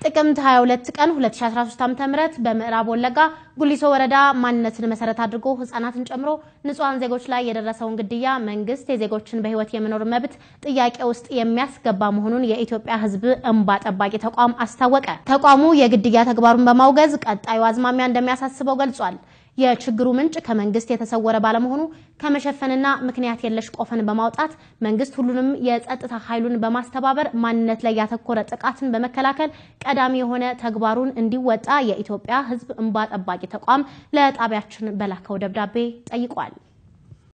ጥቅምት 22 ቀን 2013 ዓ.ም በምዕራብ ወለጋ ጉሊሶ ወረዳ ማንነትን መሰረት አድርጎ ህፃናትን ጨምሮ ንጹሃን ዜጎች ላይ የደረሰውን ግድያ መንግስት የዜጎችን በህይወት የመኖር መብት ጥያቄ ውስጥ የሚያስገባ መሆኑን የኢትዮጵያ ህዝብ እንባ ጠባቂ ተቋም አስታወቀ። ተቋሙ የግድያ ተግባሩን በማውገዝ ቀጣዩ አዝማሚያ እንደሚያሳስበው ገልጿል። የችግሩ ምንጭ ከመንግስት የተሰወረ ባለመሆኑ ከመሸፈንና ምክንያት የለሽ ቆፈን በማውጣት መንግስት ሁሉንም የጸጥታ ኃይሉን በማስተባበር ማንነት ላይ ያተኮረ ጥቃትን በመከላከል ቀዳሚ የሆነ ተግባሩን እንዲወጣ የኢትዮጵያ ህዝብ እንባ ጠባቂ ተቋም ለጣቢያችን በላከው ደብዳቤ ጠይቋል።